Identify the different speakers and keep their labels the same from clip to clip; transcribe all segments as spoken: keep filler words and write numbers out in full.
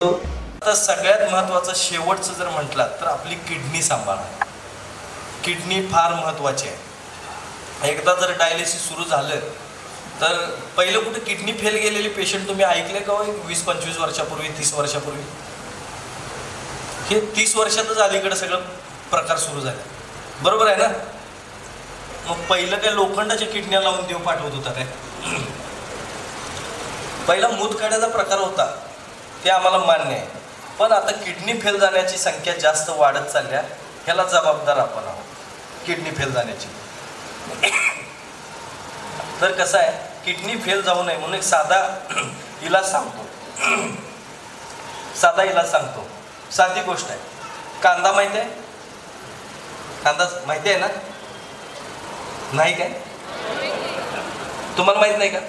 Speaker 1: आता सगळ्यात महत्त्वाचं शेवटचं जर म्हटलं तर आपली किडनी सांभाळा. किडनी फार महत्त्वाची आहे. एकदा जर डायलिसिस सुरू झालं तर पहिलं कुठे किडनी फेल गेलेले पेशंट तुम्ही ऐकले का? वीस पंचवीस वर्षापूर्वी, तीस वर्षापूर्वी. हे तीस वर्षातच अलीकडे सगळं प्रकार सुरू झाले, बरोबर आहे ना? मग पहिलं काय लोखंडाच्या किडन्या लावून देव पाठवत होता काय? पहिला मूतखड्याचा प्रकार होता ते आम्हाला मान्य आहे, पण आता किडनी फेल जाण्याची संख्या जास्त वाढत चालल्या. ह्याला जबाबदार आपण आहोत, किडनी फेल जाण्याची. तर कसं आहे, किडनी फेल जाऊ नये म्हणून एक साधा इलाज सांगतो. साधा इलाज सांगतो. साधी गोष्ट आहे. कांदा माहिती आहे? कांदा माहिती आहे ना? नाही काय? तुम्हाला माहित नाही का?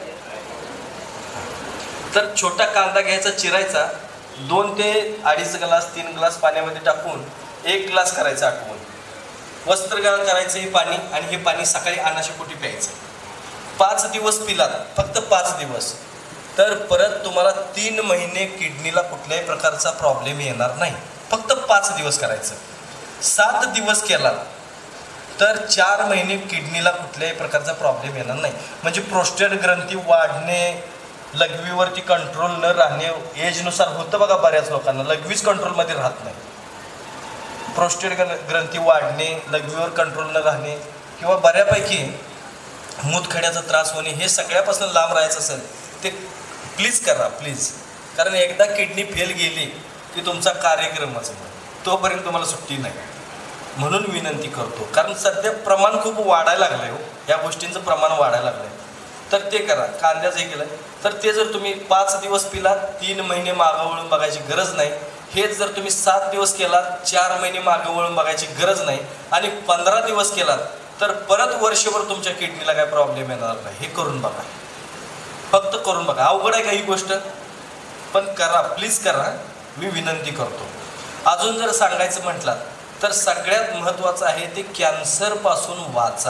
Speaker 1: तर छोटा कांदा घ्यायचा, चिरायचा, दोन ते अडीच ग्लास तीन ग्लास पाण्यामध्ये टाकून एक ग्लास करायचा आटवून, वस्त्रगाळ करायचं हे पाणी, आणि हे पाणी सकाळी अनाशेपोटी प्यायचं. पाच दिवस पिलात, फक्त पाच दिवस, तर परत तुम्हाला तीन महिने किडनीला कुठल्याही प्रकारचा प्रॉब्लेम येणार नाही. फक्त पाच दिवस करायचं. सात दिवस केला तर चार महिने किडनीला कुठल्याही प्रकारचा प्रॉब्लेम येणार नाही. म्हणजे प्रोस्टेट ग्रंथी वाढणे, लघवीवरती कंट्रोल न राहणे, एजनुसार होतं बघा, बऱ्याच लोकांना लघवीच कंट्रोलमध्ये राहत नाही. प्रोस्टेट ग्रंथी वाढणे, लघवीवर कंट्रोल न राहणे, किंवा बऱ्यापैकी मूतखड्याचा त्रास होणे, हे सगळ्यापासून लांब राहायचं असेल ते प्लीज करा, प्लीज. कारण एकदा किडनी फेल गेली की तुमचा कार्यक्रमच नाही, तोपर्यंत तुम्हाला सुट्टी नाही. म्हणून विनंती करतो, कारण सध्या प्रमाण खूप वाढायला लागलं आहे हो, या गोष्टींचं प्रमाण वाढायला लागलं आहे. तर ते करा. कांद्याचं हे केलं तर ते जर तुम्ही पाच दिवस पिलात, तीन महिने मागं वळून बघायची गरज नाही. हेच जर तुम्ही सात दिवस केलात, चार महिने मागं वळून बघायची गरज नाही, आणि पंधरा दिवस केलात तर परत वर्षभर तुमच्या किडनीला काय प्रॉब्लेम येणार नाही. हे करून बघा, फक्त करून बघा. अवघड आहे का ही गोष्ट? पण करा, प्लीज करा, मी विनंती करतो. अजून जर सांगायचं म्हटलं तर सगळ्यात महत्त्वाचं आहे ते कॅन्सरपासून वाचा.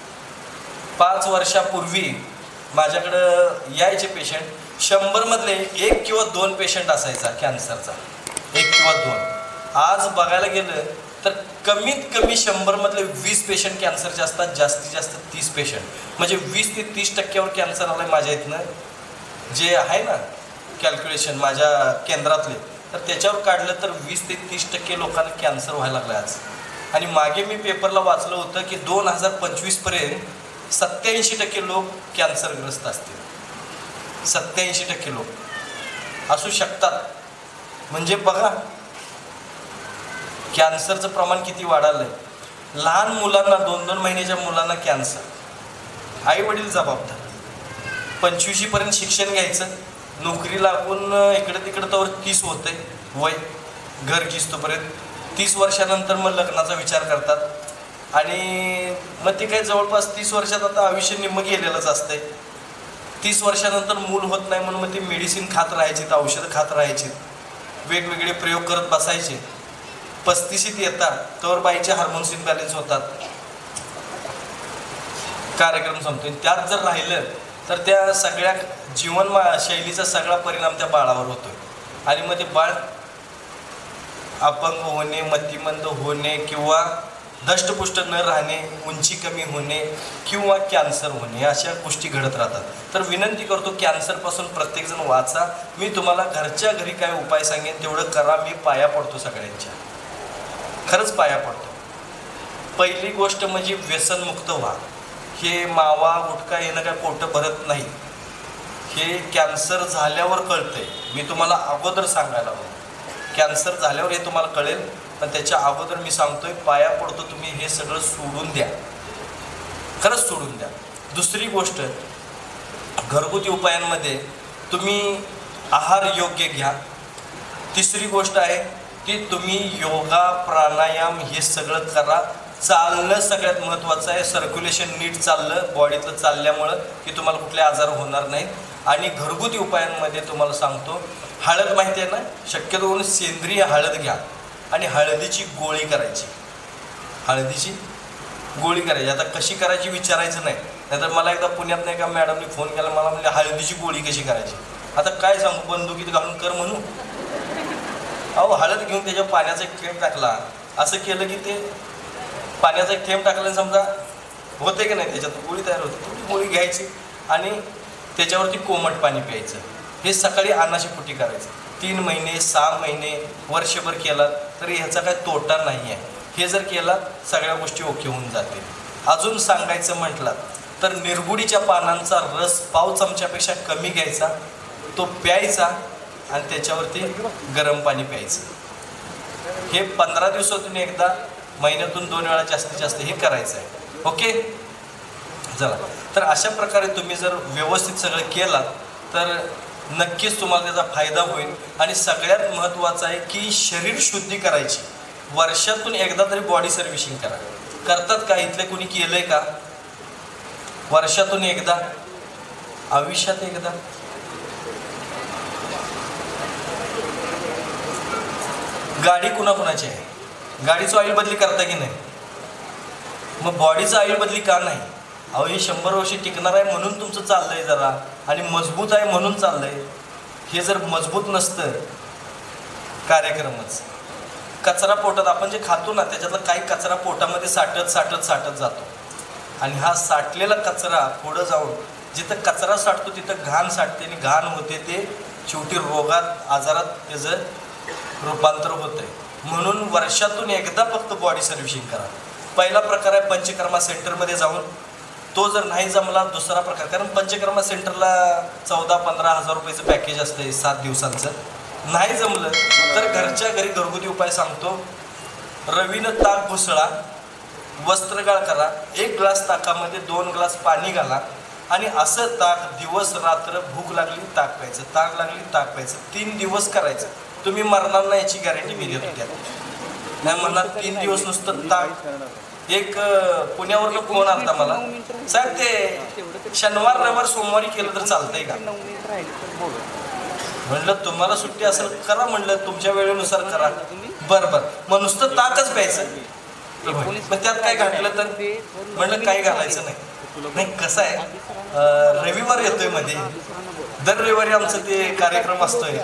Speaker 1: पाच वर्षापूर्वी माझ्याकडं यायचे पेशंट, शंभरमधले एक किंवा दोन पेशंट असायचा कॅन्सरचा, एक किंवा दोन. आज बघायला गेलं तर कमीत कमी शंभरमधले वीस पेशंट कॅन्सरचे असतात, जास्तीत जास्त तीस पेशंट. म्हणजे वीस ते तीस टक्क्यावर कॅन्सर आलं माझ्या इथनं, जे आहे ना कॅल्क्युलेशन माझ्या केंद्रातले, तर त्याच्यावर काढलं तर वीस ते तीस टक्के लोकांना कॅन्सर व्हायला लागला आज. आणि मागे मी पेपरला वाचलं होतं की दोन हजार पंचवीसपर्यंत सत्याऐंशी टक्के लोक कॅन्सरग्रस्त असतील. सत्याऐंशी टक्के लोक असू शकतात. म्हणजे बघा कॅन्सरचं प्रमाण किती वाढालं आहे. लहान मुलांना, दोन दोन महिन्याच्या मुलांना कॅन्सर. आई वडील जबाबदार. पंचवीशीपर्यंत शिक्षण घ्यायचं, नोकरी लागून इकडे तिकडे तर तीस होते वय, घर घिसतोपर्यंत. तीस वर्षानंतर मग लग्नाचा विचार करतात, आणि मग ते काही जवळपास तीस वर्षात आता आयुष्य निम्म गेलेलंच असतंय. तीस वर्षानंतर मूल होत नाही म्हणून मग ते मेडिसिन खात राहायचे, औषधं खात राहायचे, वेगवेगळे प्रयोग करत बसायचे. पस्तीशीत येतात तर बाईचे हार्मोन्स इनबॅलेन्स होतात, कार्यक्रम संपतो. त्यात जर राहिलं तर त्या सगळ्या जीवन शैलीचा सगळा परिणाम त्या बाळावर होतो, आणि मग ते बाळ अपंग होणे, मतिमंद होणे, किंवा धष्टपुष्ट न राहणे, उंची कमी होणे, किंवा कॅन्सर होणे, अशा गोष्टी घडत राहतात. तर विनंती करतो, कॅन्सरपासून प्रत्येकजण वाचा. मी तुम्हाला घरच्या घरी काय उपाय सांगेन तेवढं करा. मी पाया पडतो सगळ्यांच्या, खरंच पाया पडतो. पहिली गोष्ट म्हणजे व्यसनमुक्त व्हा. हे मावा गुटखा येणं काय पोटं भरत नाही, हे कॅन्सर झाल्यावर कळतंय. मी तुम्हाला अगोदर सांगायला हवं, कॅन्सर झाल्यावर हे तुम्हाला कळेल, पण त्याच्या अगोदर मी सांगतोय, पाया पडतो, तुम्ही हे सगळं सोडून द्या, खरंच सोडून द्या. दुसरी गोष्ट, घरगुती उपायांमध्ये तुम्ही आहार योग्य घ्या. तिसरी गोष्ट आहे की तुम्ही योगा, प्राणायाम हे सगळं करा. चालणं सगळ्यात महत्त्वाचं आहे. सर्क्युलेशन नीट चाललं बॉडीतलं चालल्यामुळं की तुम्हाला कुठले आजार होणार नाहीत. आणि घरगुती उपायांमध्ये तुम्हाला सांगतो, हळद माहिती आहे ना, शक्यतो करून सेंद्रिय हळद घ्या, आणि हळदीची गोळी करायची. हळदीची गोळी करायची. आता कशी करायची विचारायचं नाही, नाहीतर मला एकदा पुण्यात नाही का मॅडमने फोन केला, मला म्हणजे हळदीची गोळी कशी करायची. आता काय सांगू, बंदुकीत घालून कर म्हणू? हळद घेऊन त्याच्या पाण्याचा एक थेंब टाकला, असं केलं की ते पाण्याचा एक थेंब टाकल्याने समजा होते की नाही, त्याच्यात गोळी तयार होते. ती गोळी घ्यायची आणि त्याच्यावरती कोमट पाणी प्यायचं. हे सकाळी अन्नाशी पोटी करायचं. तीन महिने सहा महिने वर्षभर केला तरी ह्याचा काही तोटा नाही आहे. हे जर केला सगळ्या गोष्टी ओके होऊन जातील. अजून सांगायचं म्हटलं तर निरगुडीच्या पानांचा रस पाव चमच्यापेक्षा कमी घ्यायचा, तो प्यायचा आणि त्याच्यावरती गरम पाणी प्यायचं. हे पंधरा दिवसातून एकदा, महिन्यातून दोन वेळा जास्तीत जास्त हे करायचं आहे. ओके चला, तर अशा प्रकारे तुम्ही जर व्यवस्थित सगळं केलात तर नक्कीच तुम्हाला त्याचा फायदा होईल. आणि सगळ्यात महत्त्वाचं आहे की शरीर शुद्धी करायची. वर्षातून एकदा तरी बॉडी सर्व्हिसिंग करा. करतात का इथले कोणी केलंय का? वर्षातून एकदा, आयुष्यात एकदा. गाडी कुणाकुणाची आहे? गाडीचं ऑइल बदली करता की नाही? मग बॉडीचं ऑइल बदली का नाही? अहो हे शंभर वर्षी टिकणार आहे म्हणून तुमचं चाललंय जरा, आणि मजबूत आहे म्हणून चाललंय. हे जर मजबूत नसतं कार्यक्रमच, कचरा पोटात आपण जे खातो ना त्याच्यातला काही कचरा पोटामध्ये साठत साठत साठत जातो. आणि हा साठलेला कचरा पुढं जाऊन जिथं कचरा साठतो तिथं घाण साठते आणि घाण होते, ते शेवटी रोगात आजारात त्याचं रूपांतर होतं आहे. म्हणून वर्षातून एकदा फक्त बॉडी सर्व्हिसिंग करा. पहिला प्रकार आहे पंचकर्मा सेंटरमध्ये जाऊन. तो जर नाही जमला दुसरा प्रकार, कारण पंचकर्मा सेंटरला चौदा पंधरा हजार रुपयाचं पॅकेज असतं सात दिवसांचं. नाही जमलं तर घरच्या घरी घरगुती उपाय सांगतो. रवीनं ताक घुसळा, वस्त्रगाळ करा, एक ग्लास ताकामध्ये दोन ग्लास पाणी घाला आणि असं ताक दिवस रात्र, भूक लागली ताक प्यायचं, ताक लागली ताक प्यायचं, तीन दिवस करायचं. तुम्ही मरणार नाही याची गॅरंटी मी देतो. त्यात नाही म्हणणार तीन दिवस नुसतं ताक. एक पुण्यावरनं फोन आलता मला, साहेब ते शनिवार रविवार सोमवारी केलं तर चालतंय का? म्हणलं तुम्हाला सुट्टी असेल करा, म्हणलं तुमच्या वेळेनुसार करा. बरं बरं, मग नुसतं ताकच प्यायचं. मग त्यात काय घातलं तर? म्हणलं काही घालायचं नाही. नाही कसं आहे, रविवार येतोय मध्ये, दर रविवारी आमचं ते कार्यक्रम असतोय,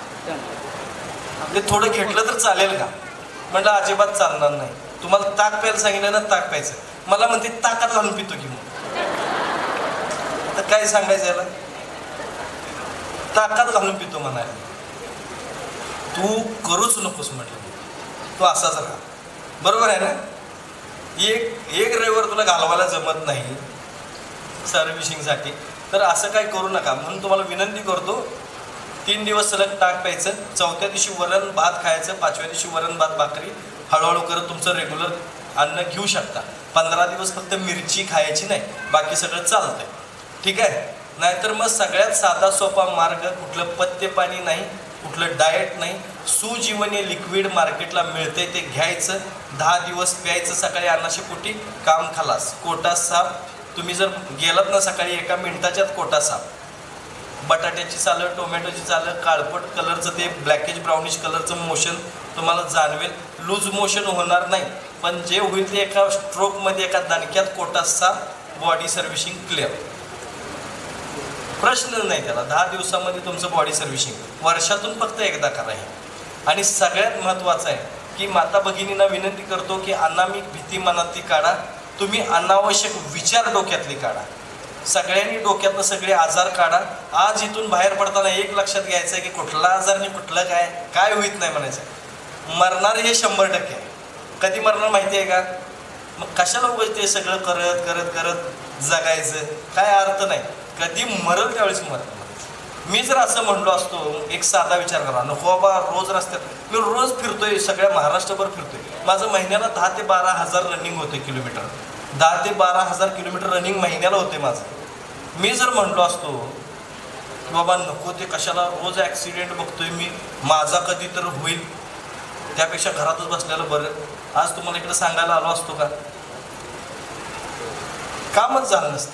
Speaker 1: ते थोडं घेतलं तर चालेल का? म्हणलं अजिबात चालणार नाही. तुम्हाला ताक प्यायला सांगितलं ना, ताक प्यायचं. मला म्हणते ताकात घालून पितो की मग. तर काय सांगायचं याला? ताकात घालून पितो म्हणाले. तू करूच नकोस म्हटलं, तू असाच राहा. बरोबर आहे ना? एक एक रविवार तुला घालवायला जमत नाही सर्व्हिसिंगसाठी, तर असं काय करू नका. म्हणून तुम्हाला विनंती करतो, तीन दिवस सलग ताक प्यायचं, चौथ्या दिवशी वरण भात खायचं, पाचव्या दिवशी वरण भात भाकरी, हळूहळू करत तुमचं रेग्युलर अन्न घेऊ शकता. पंधरा दिवस फक्त मिरची खायची नाही, बाकी सगळं चालतंय. ठीक आहे? नाहीतर मग सगळ्यात साधा सोपा मार्ग, कुठलं पथ्य पाणी नाही, कुठलं डाएट नाही, सुजीवनी लिक्विड मार्केटला मिळते ते घ्यायचं, दहा दिवस प्यायचं, सकाळी अन्नाशी पोटी, काम खलास. कोटा साफ. तुम्ही जर गेलात ना सकाळी, एका मिनिटाच्यात कोटा साफ. बटाट्याची चालं, टोमॅटोची चालं, काळपट कलरचं ते ब्लॅकेज ब्राउनिश कलरचं मोशन तुम्हाला जाणवेल. लूज मोशन होणार नाही, पण जे होईल ते एका स्ट्रोकमध्ये, एका दणक्यात कोटा साफ, बॉडी सर्व्हिसिंग क्लिअर. प्रश्न नाही त्याला. दहा दिवसामध्ये तुमचं बॉडी सर्व्हिसिंग वर्षातून फक्त एकदा करा. आणि सगळ्यात महत्त्वाचं आहे की माता भगिनींना विनंती करतो की अनामिक भीती मनातली काढा. तुम्ही अनावश्यक विचार डोक्यातले काढा. सगळ्यांनी डोक्यातनं सगळे आजार काढा. आज इथून बाहेर पडताना एक लक्षात घ्यायचं आहे की कुठला आजार नाही, कुठलं काय काय होईत नाही म्हणायचं. मरणारे हे शंभर टक्के आहे. कधी मरणार माहिती आहे का? मग कशाला उगाच ते सगळं करत करत करत जगायचं? काय अर्थ नाही. कधी मरल त्यावेळेस मरल. मी जर असं म्हणलो असतो, एक साधा विचार करा, नको बाबा रोज रस्त्यात, मी रोज फिरतोय, सगळ्या महाराष्ट्रभर फिरतोय, माझं महिन्याला दहा ते बारा हजार रनिंग होते किलोमीटर. दहा ते बारा हजार किलोमीटर रनिंग महिन्याला होते माझं. मी जर म्हणलो असतो की बाबा नको ते कशाला, रोज ॲक्सिडेंट बघतोय मी, माझा कधी तर होईल, त्यापेक्षा घरातच बसलेलं बरं, आज तुम्हाला इकडे सांगायला आलो असतो का? कामच झालं नसतं.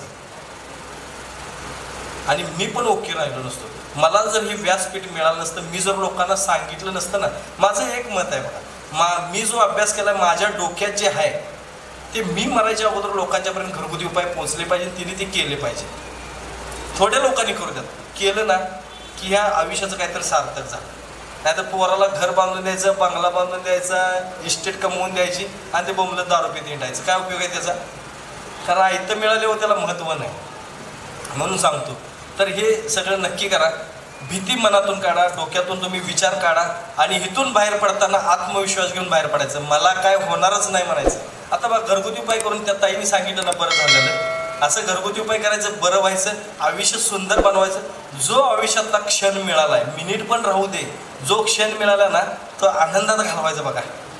Speaker 1: आणि मी पण ओके राहिलो नसतो. मला जर हे व्यासपीठ मिळालं नसतं, मी जर लोकांना सांगितलं नसतं ना, माझं एक मत आहे बघा, मा मी जो अभ्यास केला माझ्या डोक्यात जे आहे ते मी मरायच्या अगोदर लोकांच्यापर्यंत घरगुती उपाय पोचले पाहिजे, तिने ते केले पाहिजे. थोड्या लोकांनी करू द्यात, केलं ना की ह्या आयुष्याचं काहीतरी सार्थक झालं. नाही तर पोराला घर बांधून द्यायचं, बंगला बांधून द्यायचा, इस्टेट कमवून द्यायची आणि ते बोंबलं दारू पित हिंडायचं. काय उपयोग आहे त्याचा? कारण आयतं मिळाले हो त्याला महत्त्व नाही. म्हणून सांगतो, तर हे सगळं नक्की करा. भीती मनातून काढा, डोक्यातून तुम्ही विचार काढा आणि इथून बाहेर पडताना आत्मविश्वास घेऊन बाहेर पडायचं. मला काय होणारच नाही म्हणायचं. आता बघा, घरगुती उपाय करून त्या ताईने सांगितलं ना, बरं झालेलं. असं घरगुती उपाय करायचं, बरं व्हायचं, आयुष्य सुंदर बनवायचं. जो आयुष्यातला क्षण मिळाला आहे, मिनिट पण राहू दे, जो क्षण मिळाला ना तो आनंदात घालवायचा. बघा,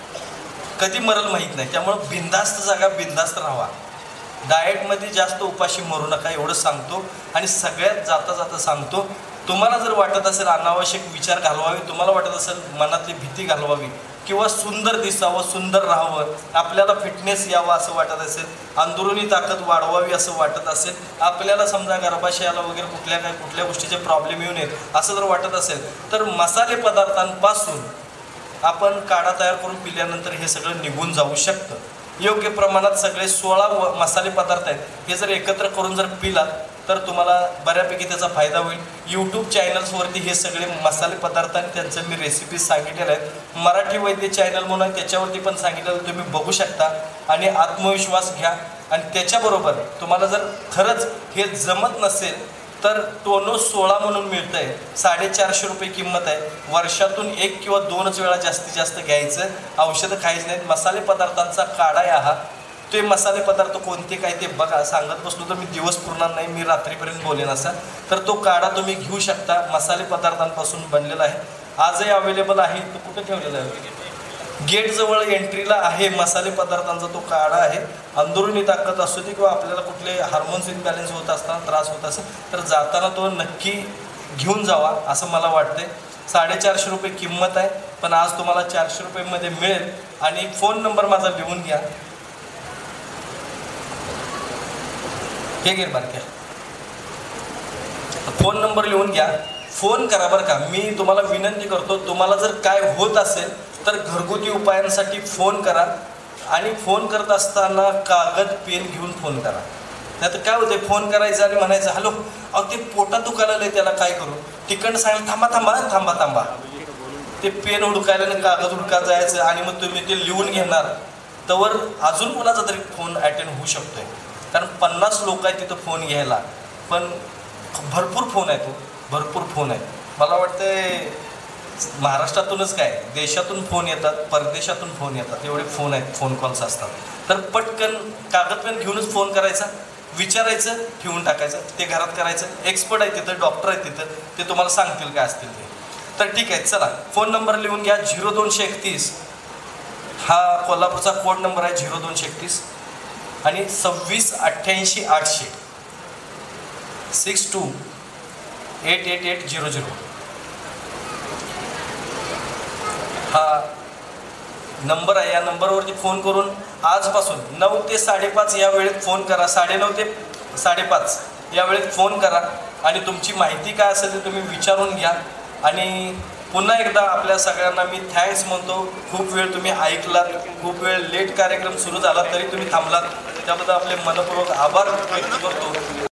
Speaker 1: कधी मरल माहीत नाही. त्यामुळं बिंदास्त जागा, बिंदास्त राहावा. डाएटमध्ये जास्त उपाशी मरू नका, एवढं सांगतो. आणि सगळ्यात जाता जाता सांगतो, तुम्हाला जर वाटत असेल अनावश्यक विचार घालवावे, तुम्हाला वाटत असेल मनातली भीती घालवावी, किंवा सुंदर दिसावं, सुंदर राहावं, आपल्याला फिटनेस यावा असं वाटत असेल, अंदरुनी ताकद वाढवावी असं वाटत असेल, आपल्याला समजा गर्भाशयाला वगैरे कुठल्या काय कुठल्या गोष्टीचे प्रॉब्लेम येऊ नयेत असं जर वाटत असेल, तर मसाले पदार्थांपासून आपण काढा तयार करून पिल्यानंतर हे सगळं निघून जाऊ शकतं. योग्य प्रमाणात सगळे सोळा मसाले पदार्थ आहेत, हे जर एकत्र करून जर पिलात तर तुम्हाला बऱ्यापैकी त्याचा फायदा होईल. यूट्यूब चॅनल्सवरती हे सगळे मसाले पदार्थ आणि त्यांचं मी रेसिपीज सांगितलेल्या आहेत. मराठी वैद्य चॅनल म्हणून आहे, त्याच्यावरती पण सांगितलेलं तुम्ही बघू शकता. आणि आत्मविश्वास घ्या. आणि त्याच्याबरोबर तुम्हाला जर खरंच हे जमत नसेल तर टोनो सोळा म्हणून मिळतं आहे, साडेचारशे रुपये किंमत आहे. वर्षातून एक किंवा दोनच वेळा जास्तीत जास्त घ्यायचं, औषधं खायची नाहीत. मसाले पदार्थांचा काढा आहे हा. ते मसाले पदार्थ कोणते काय ते बघा, सांगत बसलो तर मी दिवस पुरणार नाही, मी रात्रीपर्यंत बोलेन असा. तर तो काढा तुम्ही घेऊ शकता, मसाले पदार्थांपासून बनलेला आहे. आजही अवेलेबल आहे. तो कुठे ठेवलेला आहे? गेटजवळ एंट्रीला आहे. मसाले पदार्थांचा तो काढा आहे. अंदरुनी ताकद असू दे किंवा आपल्याला कुठले हार्मोन्स इनबॅलन्स होत असताना त्रास होत असेल तर जाताना तो नक्की घेऊन जावा असं मला वाटतंय. साडेचारशे रुपये किंमत आहे, पण आज तुम्हाला चारशे रुपयेमध्ये मिळेल. आणि फोन नंबर माझा लिहून घ्या. हे घे बारक्या, फोन नंबर लिहून घ्या. फोन करा बरं का. मी तुम्हाला विनंती करतो, तुम्हाला जर काय होत असेल तर घरगुती उपायांसाठी फोन करा. आणि फोन करत असताना कागद पेन घेऊन फोन करा. नाही तर काय होते, फोन करायचं आणि म्हणायचं हॅलो, अहो ते पोटात दुखायला लागले, त्याला काय करू? तिकडनं सांगायला थांबा थांबा थांबा थांबा ते पेन हुडकायला आणि कागद हुडका जायचं आणि मग तुम्ही ते लिहून घेणार. तर अजून कोणाचा तरी फोन अटेंड होऊ शकतोय. कारण पन्नास लोक आहेत तिथं फोन घ्यायला, पण भरपूर फोन आहे, तो भरपूर फोन आहे. मला वाटतं महाराष्ट्रातूनच काय देशातून फोन येतात, परदेशातून फोन येतात, एवढे फोन आहेत, फोन कॉल्स असतात. तर पटकन कागद पेन घेऊनच फोन करायचा, विचारायचं, ठेवून टाकायचं. ते घरात करायचं. एक्सपर्ट आहे तिथं, डॉक्टर आहे तिथं, ते तुम्हाला सांगतील काय असतील ते. तर ठीक आहे, चला फोन नंबर लिहून घ्या. झिरो दोनशे एकतीस हा कोल्हापूरचा कोड नंबर आहे, झिरो दोनशे एकतीस. आणि सव्वीस अठ्ठ्याऐंशी आठशे six two eight eight eight zero zero हा नंबर आहे. या नंबरवरती फोन करून आजपासून नऊ ते साडेपाच या वेळेत फोन करा. साडेनऊ ते साडेपाच या वेळेत फोन करा आणि तुमची माहिती काय असेल ते तुम्ही विचारून घ्या. आणि पुन्हा एकदा आपल्या सगळ्यांना मी थँक्स म्हणतो. खूप वेळ तुम्ही ऐकलात, खूप वेळ लेट कार्यक्रम सुरू झाला तरी तुम्ही थांबलात, त्याबद्दल आपले मनपूर्वक आभार व्यक्त करतो.